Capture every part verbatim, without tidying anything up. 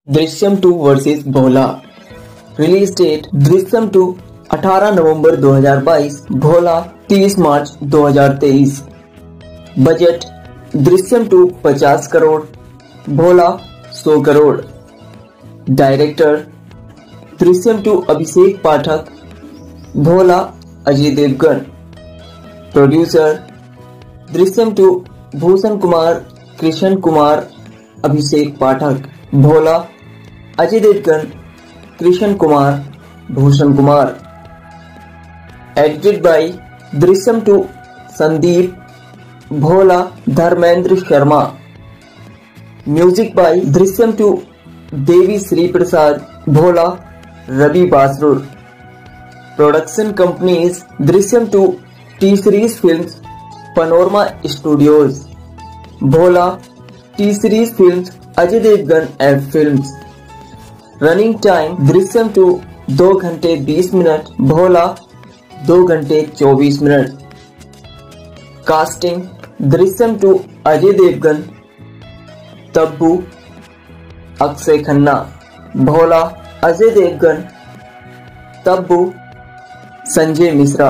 Drishyam two versus Bhola. Release date Drishyam two अठारह नवंबर दो हज़ार बाईस, भोला तीस मार्च दो हज़ार तेईस। बजट दृश्यम टू पचास करोड़, भोला सौ crore. Director Drishyam two Abhishek Pathak, Bhola Ajay Devgn. Producer Drishyam two Bhushan Kumar, Krishan Kumar, Abhishek Pathak. Bhola Ajay Devgn, Krishan Kumar, Bhushan Kumar. Edited by Drishyam two Sandeep, Bhola Dharmendra Sharma. Music by Drishyam two Devi Sri Prasad, Bhola Ravi Basrur. Production companies Drishyam two, T Series films, Panorama Studios. Bhola T Series films, Ajay Devgn F films. Running time Drishyam two दो घंटे बीस मिनट, भोला दो घंटे चौबीस minute. Casting Drishyam two Ajay Devgn, Tabu, Akshaye Khanna. Bhola Ajay Devgn, Tabu, Sanjay Mishra.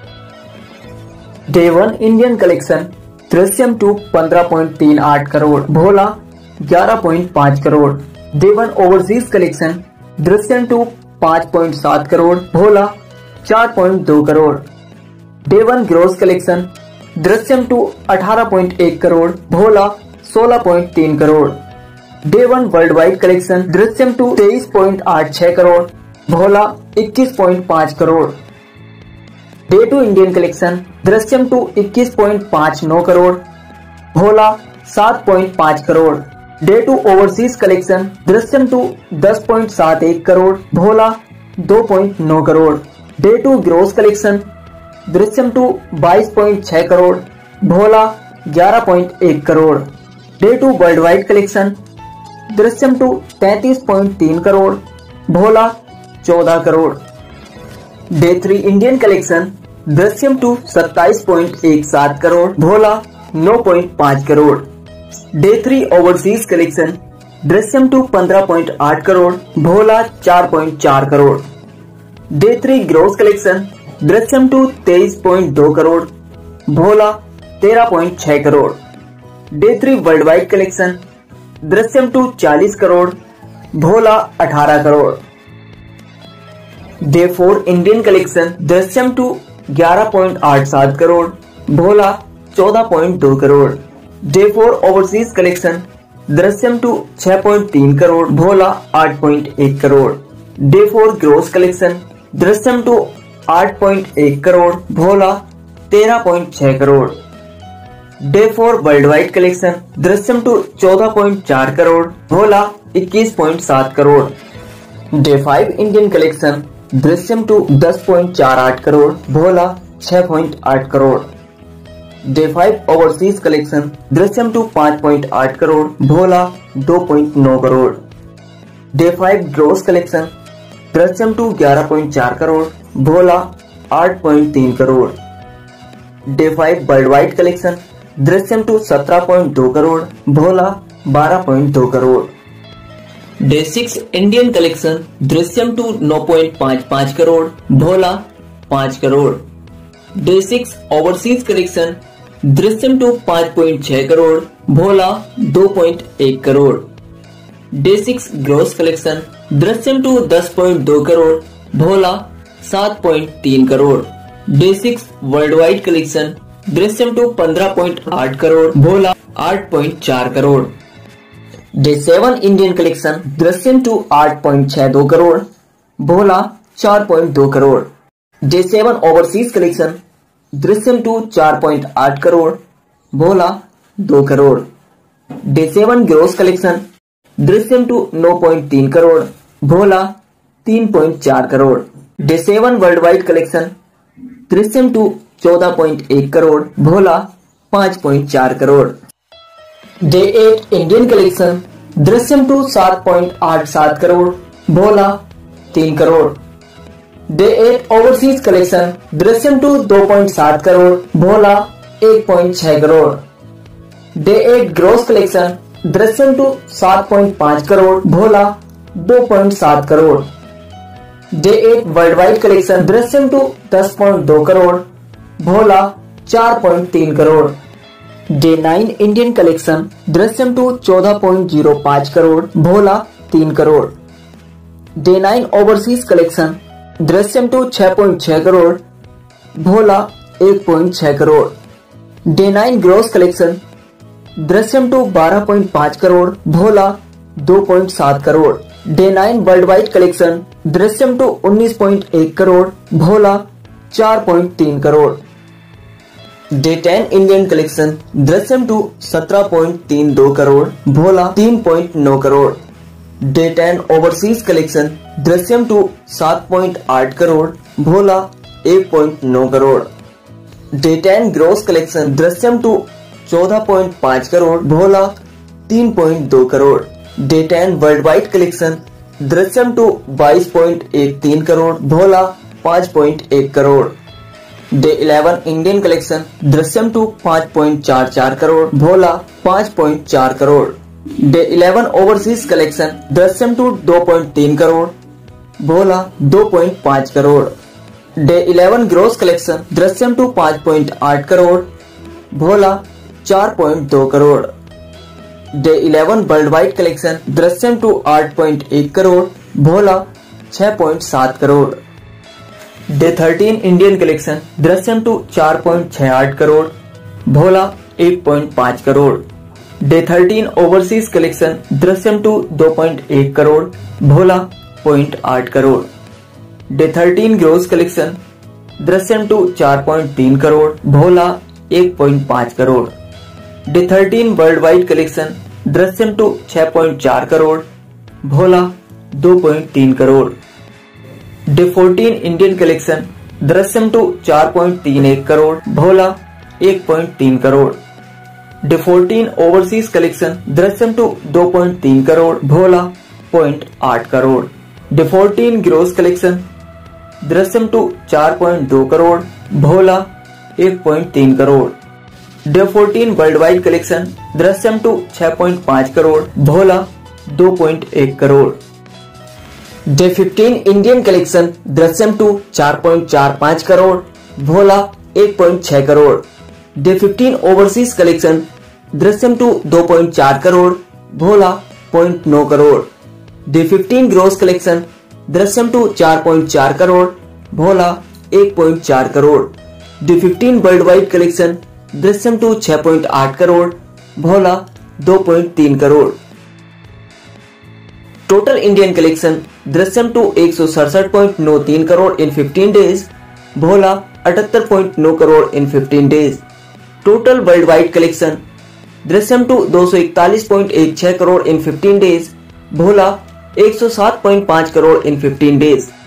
Day one Indian collection Drishyam two पंद्रह point तीन आठ करोड़, भोला ग्यारह पॉइंट पाँच crore. Day one overseas collection Drishyam two पाँच पॉइंट सात करोड़, भोला चार पॉइंट दो crore. Day one gross collection Drishyam two अठारह पॉइंट एक करोड़, भोला सोलह पॉइंट तीन crore. Day one world wide collection Drishyam two तेईस पॉइंट आठ छह करोड़, भोला इक्कीस पॉइंट पाँच crore. Day two Indian collection Drishyam two इक्कीस पॉइंट पाँच नौ करोड़, भोला सात पॉइंट पाँच crore. Day two overseas collection Drishyam two दस पॉइंट सात एक करोड़, भोला दो पॉइंट नौ crore. Day two gross collection Drishyam two बाईस पॉइंट छह करोड़, भोला ग्यारह पॉइंट एक crore. Day two world wide collection Drishyam two तैंतीस पॉइंट तीन करोड़, भोला चौदह crore. Day three Indian collection Drishyam two सत्ताईस पॉइंट एक सात करोड़, भोला नौ पॉइंट पाँच crore. Day three overseas collection Drishyam two पंद्रह पॉइंट आठ करोड़, भोला चार पॉइंट चार crore. Day three gross collection Drishyam two तेईस पॉइंट दो करोड़, भोला तेरह पॉइंट छह crore. Day three world wide collection Drishyam two चालीस करोड़, भोला अठारह crore. Day four Indian collection Drishyam two ग्यारह पॉइंट आठ सात करोड़, भोला चौदह पॉइंट दो crore. Day four overseas collection Drishyam two छह पॉइंट तीन करोड़, भोला आठ पॉइंट एक crore. Day four gross collection Drishyam two आठ पॉइंट एक करोड़, भोला तेरह पॉइंट छह crore. Day four world wide collection Drishyam two चौदह पॉइंट चार करोड़, भोला इक्कीस पॉइंट सात crore. Day five Indian collection Drishyam two दस पॉइंट चार आठ करोड़, भोला छह पॉइंट आठ crore. Day five overseas collection Drishyam two पाँच पॉइंट आठ करोड़, भोला दो पॉइंट नौ crore. Day five gross collection Drishyam two ग्यारह पॉइंट चार करोड़, भोला आठ पॉइंट तीन crore. Day five world wide collection Drishyam two सत्रह पॉइंट दो करोड़, भोला बारह पॉइंट दो crore. Day six Indian collection Drishyam two नौ पॉइंट पाँच पाँच करोड़, भोला पाँच crore. Day six overseas collection Drishyam two पाँच पॉइंट छह करोड़, भोला दो पॉइंट एक crore. Day six gross collection Drishyam two दस पॉइंट दो करोड़, भोला सात पॉइंट तीन crore. Day six world wide collection Drishyam two पंद्रह पॉइंट आठ करोड़, भोला आठ पॉइंट चार crore. Day seven Indian collection Drishyam two आठ पॉइंट छह दो करोड़, भोला चार पॉइंट दो crore. Day seven overseas collection Drishyam two चार पॉइंट आठ करोड़, भोला दो crore. Day seven gross collection Drishyam two नौ पॉइंट तीन करोड़, भोला तीन पॉइंट चार crore. Day seven world wide collection Drishyam two चौदह पॉइंट एक करोड़, भोला पाँच पॉइंट चार crore. Day eight Indian collection Drishyam two सात पॉइंट आठ सात करोड़, भोला तीन crore. Day eight overseas collection Drishyam two दो पॉइंट सात करोड़, भोला एक पॉइंट छह crore. Day eight gross collection Drishyam two सात पॉइंट पाँच करोड़, भोला दो पॉइंट सात crore. Day eight world wide collection Drishyam two दस पॉइंट दो करोड़, भोला चार पॉइंट तीन crore. Day nine Indian collection Drishyam two चौदह पॉइंट जीरो पाँच करोड़, भोला तीन crore. Day nine overseas collection Drishyam two छह पॉइंट छह करोड़, भोला एक पॉइंट छह crore. Day nine gross collection Drishyam two बारह पॉइंट पाँच करोड़, भोला दो पॉइंट सात crore. Day nine world wide collection Drishyam two उन्नीस पॉइंट एक करोड़, भोला चार पॉइंट तीन crore. Day ten Indian collection Drishyam two सत्रह पॉइंट तीन दो करोड़, भोला तीन पॉइंट नौ crore. Day ten overseas collection Drishyam two सात पॉइंट आठ करोड़, भोला एक पॉइंट नौ crore. Day ten gross collection Drishyam two चौदह पॉइंट पाँच करोड़, भोला तीन पॉइंट दो crore. Day ten world wide collection Drishyam two बाईस पॉइंट एक तीन करोड़, भोला पाँच पॉइंट एक crore. Day eleven Indian collection Drishyam two पाँच पॉइंट चार चार करोड़, भोला पाँच पॉइंट चार crore. Day eleven overseas collection Drishyam two दो पॉइंट तीन करोड़, भोला दो पॉइंट पाँच crore. Day eleven gross collection Drishyam two पाँच पॉइंट आठ करोड़, भोला चार पॉइंट दो crore. Day eleven world wide collection Drishyam two आठ पॉइंट एक करोड़, भोला छह पॉइंट सात crore. Day thirteen Indian collection Drishyam two चार पॉइंट छह आठ करोड़, भोला एक पॉइंट पाँच crore. Day thirteen overseas collection Drishyam two दो पॉइंट एक करोड़, भोला पॉइंट आठ crore. Day thirteen gross collection Drishyam two चार पॉइंट तीन करोड़, भोला एक पॉइंट पाँच crore. Day thirteen world wide collection Drishyam two छह पॉइंट चार करोड़, भोला दो पॉइंट तीन crore. Day fourteen Indian collection Drishyam two चार पॉइंट तीन एक करोड़, भोला एक पॉइंट तीन crore. Day fourteen overseas collection Drishyam two दो पॉइंट तीन करोड़, भोला पॉइंट आठ crore. Day fourteen gross collection Drishyam two चार पॉइंट दो करोड़, भोला एक पॉइंट तीन crore. Day fourteen world wide collection Drishyam two छह पॉइंट पाँच करोड़, भोला दो पॉइंट एक crore. Day fifteen Indian collection Drishyam two चार पॉइंट चार पाँच करोड़, भोला एक पॉइंट छह crore. Day fifteen overseas collection Drishyam two दो पॉइंट चार करोड़, भोला पॉइंट नौ crore. Day fifteen gross collection Drishyam two चार पॉइंट चार करोड़, भोला एक पॉइंट चार crore. Day fifteen world wide collection Drishyam two छह पॉइंट आठ करोड़, भोला दो पॉइंट तीन crore. Total Indian collection Drishyam two एक सौ सड़सठ पॉइंट नौ तीन crore in fifteen days, Bholaa अठहत्तर पॉइंट नौ crore in fifteen days. Total world wide collection Drishyam two दो सौ इकतालीस पॉइंट एक छह crore in fifteen days, Bholaa एक सौ सात पॉइंट पाँच करोड़ इन फिफ्टीन डेज।